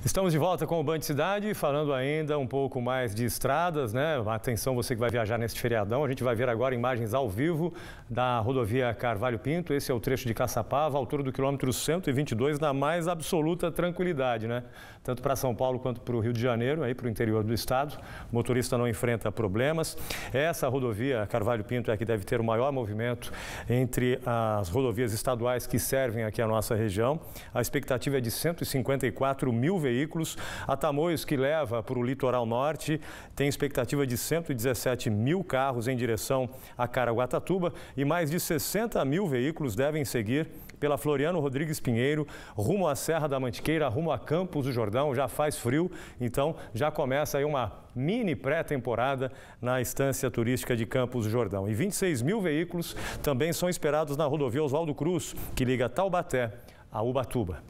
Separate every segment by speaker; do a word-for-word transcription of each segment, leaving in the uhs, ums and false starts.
Speaker 1: Estamos de volta com o Band Cidade, falando ainda um pouco mais de estradas, né? Atenção, você que vai viajar neste feriadão, a gente vai ver agora imagens ao vivo da rodovia Carvalho Pinto. Esse é o trecho de Caçapava, altura do quilômetro cento e vinte e dois, na mais absoluta tranquilidade, né? Tanto para São Paulo quanto para o Rio de Janeiro, aí para o interior do estado. O motorista não enfrenta problemas. Essa rodovia Carvalho Pinto é a que deve ter o maior movimento entre as rodovias estaduais que servem aqui a nossa região. A expectativa é de cento e cinquenta e quatro mil veículos. veículos. A Tamoios, que leva para o litoral norte, tem expectativa de cento e dezessete mil carros em direção a Caraguatatuba e mais de sessenta mil veículos devem seguir pela Floriano Rodrigues Pinheiro, rumo à Serra da Mantiqueira, rumo a Campos do Jordão. Já faz frio, então já começa aí uma mini pré-temporada na estância turística de Campos do Jordão. E vinte e seis mil veículos também são esperados na rodovia Oswaldo Cruz, que liga Taubaté a Ubatuba.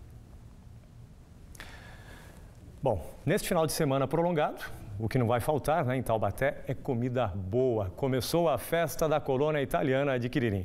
Speaker 1: Bom, neste final de semana prolongado, o que não vai faltar, né, em Taubaté é comida boa. Começou a festa da colônia italiana de Quiririm.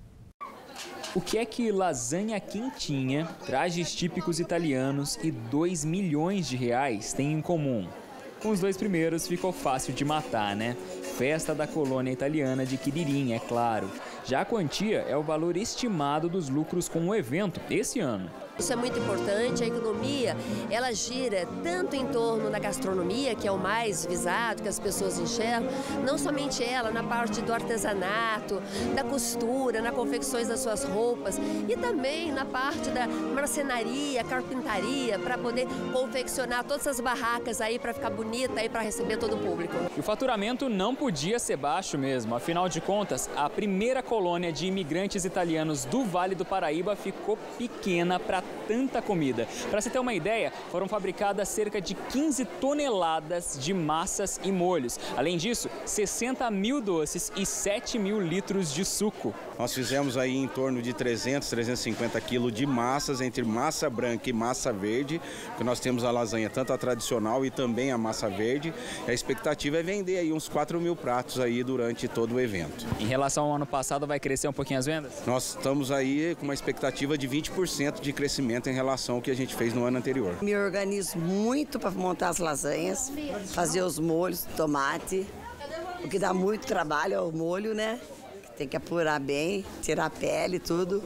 Speaker 2: O que é que lasanha quentinha, trajes típicos italianos e dois milhões de reais têm em comum? Com os dois primeiros ficou fácil de matar, né? Festa da colônia italiana de Quiririm, é claro. Já a quantia é o valor estimado dos lucros com o evento esse ano.
Speaker 3: Isso é muito importante, a economia, ela gira tanto em torno da gastronomia, que é o mais visado, que as pessoas enxergam, não somente ela, na parte do artesanato, da costura, na confecções das suas roupas e também na parte da marcenaria, carpintaria, para poder confeccionar todas essas barracas aí para ficar bonita aí para receber todo o público.
Speaker 2: E o faturamento não podia ser baixo mesmo, afinal de contas, a primeira colônia de imigrantes italianos do Vale do Paraíba ficou pequena para tanta comida. Para você ter uma ideia, foram fabricadas cerca de quinze toneladas de massas e molhos. Além disso, sessenta mil doces e sete mil litros de suco.
Speaker 4: Nós fizemos aí em torno de trezentos, trezentos e cinquenta quilos de massas, entre massa branca e massa verde, que nós temos a lasanha tanto a tradicional e também a massa verde. A expectativa é vender aí uns quatro mil pratos aí durante todo o evento.
Speaker 2: Em relação ao ano passado, vai crescer um pouquinho as vendas?
Speaker 4: Nós estamos aí com uma expectativa de vinte por cento de crescimento em relação ao que a gente fez no ano anterior.
Speaker 5: Me organizo muito para montar as lasanhas, fazer os molhos, tomate, o que dá muito trabalho é o molho, né? Tem que apurar bem, tirar a pele e tudo.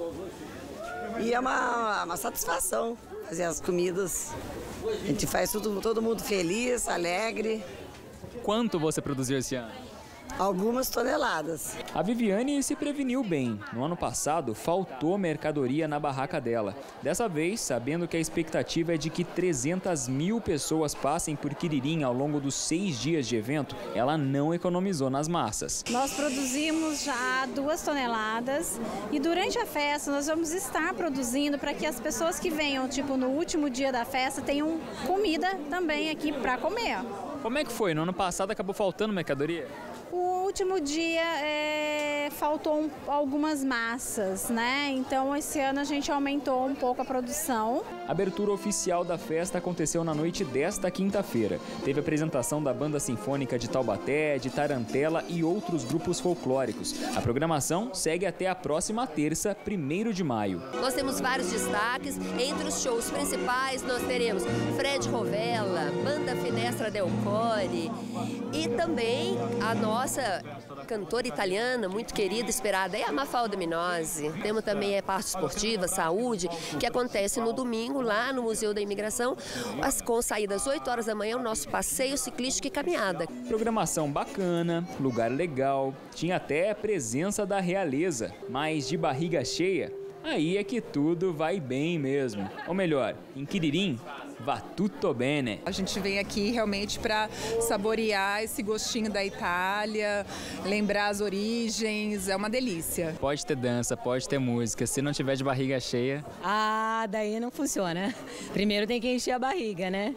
Speaker 5: E é uma, uma satisfação fazer as comidas. A gente faz tudo, todo mundo feliz, alegre.
Speaker 2: Quanto você produziu esse ano?
Speaker 5: Algumas toneladas.
Speaker 2: A Viviane se preveniu bem. No ano passado, faltou mercadoria na barraca dela. Dessa vez, sabendo que a expectativa é de que trezentas mil pessoas passem por Quiririm ao longo dos seis dias de evento, ela não economizou nas massas.
Speaker 6: Nós produzimos já duas toneladas e durante a festa nós vamos estar produzindo para que as pessoas que venham, tipo, no último dia da festa, tenham comida também aqui para comer.
Speaker 2: Como é que foi? No ano passado acabou faltando mercadoria?
Speaker 6: O último dia é, faltou um, algumas massas, né? Então esse ano a gente aumentou um pouco a produção.
Speaker 2: A abertura oficial da festa aconteceu na noite desta quinta-feira. Teve apresentação da Banda Sinfônica de Taubaté, de Tarantela e outros grupos folclóricos. A programação segue até a próxima terça, primeiro de maio.
Speaker 3: Nós temos vários destaques. Entre os shows principais nós teremos Fred Rovella, Banda Finestra Del Core e também a nossa cantora italiana muito querida, esperada, é a Mafalda Minosi. Temos também a parte esportiva, saúde, que acontece no domingo lá no Museu da Imigração, com saída às oito horas da manhã, o nosso passeio ciclístico e caminhada.
Speaker 2: Programação bacana, lugar legal, tinha até a presença da realeza, mas de barriga cheia, aí é que tudo vai bem mesmo. Ou melhor, em Quiririm, va tutto bene.
Speaker 7: A gente vem aqui realmente para saborear esse gostinho da Itália, lembrar as origens, é uma delícia.
Speaker 2: Pode ter dança, pode ter música, se não tiver de barriga cheia...
Speaker 8: Ah, daí não funciona. Primeiro tem que encher a barriga, né?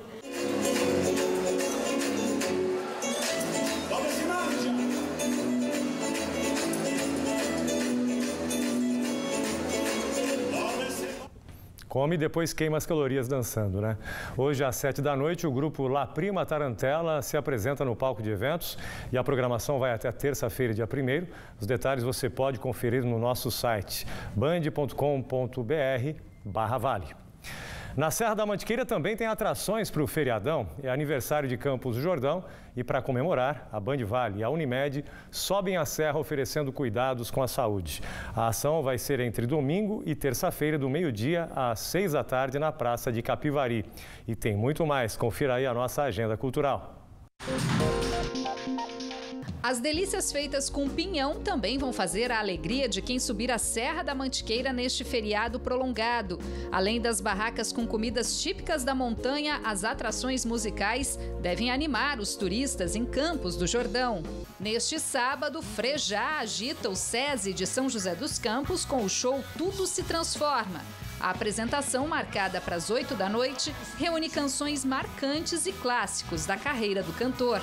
Speaker 1: Come e depois queima as calorias dançando, né? Hoje, às sete da noite, o grupo La Prima Tarantela se apresenta no palco de eventos e a programação vai até terça-feira, dia primeiro. Os detalhes você pode conferir no nosso site band ponto com ponto br barra vale. Na Serra da Mantiqueira também tem atrações para o feriadão. É aniversário de Campos do Jordão e, para comemorar, a Band Vale e a Unimed sobem a serra oferecendo cuidados com a saúde. A ação vai ser entre domingo e terça-feira, do meio-dia às seis da tarde, na Praça de Capivari. E tem muito mais. Confira aí a nossa agenda cultural.
Speaker 9: As delícias feitas com pinhão também vão fazer a alegria de quem subir a Serra da Mantiqueira neste feriado prolongado. Além das barracas com comidas típicas da montanha, as atrações musicais devem animar os turistas em Campos do Jordão. Neste sábado, Frejá agita o SESI de São José dos Campos com o show Tudo se Transforma. A apresentação, marcada para as oito da noite, reúne canções marcantes e clássicos da carreira do cantor.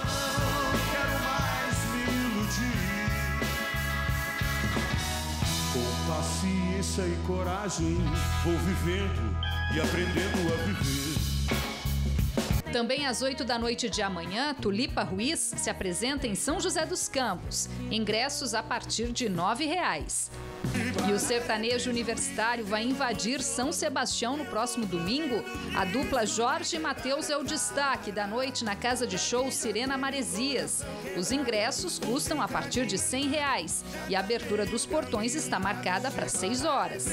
Speaker 10: Com paciência e coragem, vou vivendo e aprendendo a viver.
Speaker 9: Também às oito da noite de amanhã, Tulipa Ruiz se apresenta em São José dos Campos. Ingressos a partir de nove reais. E o sertanejo universitário vai invadir São Sebastião no próximo domingo. A dupla Jorge e Mateus é o destaque da noite na casa de show Sirena Maresias. Os ingressos custam a partir de cem reais e a abertura dos portões está marcada para seis horas.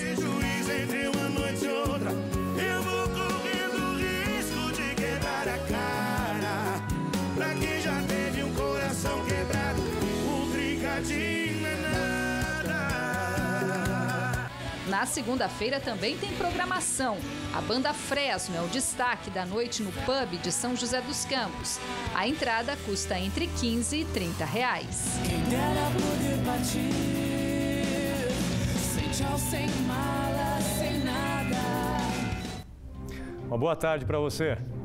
Speaker 9: Na segunda-feira também tem programação. A banda Fresno é o destaque da noite no pub de São José dos Campos. A entrada custa entre quinze e trinta reais.
Speaker 11: Quem dera poder partir, sem tchau, sem mala, sem nada.
Speaker 1: Uma boa tarde para você.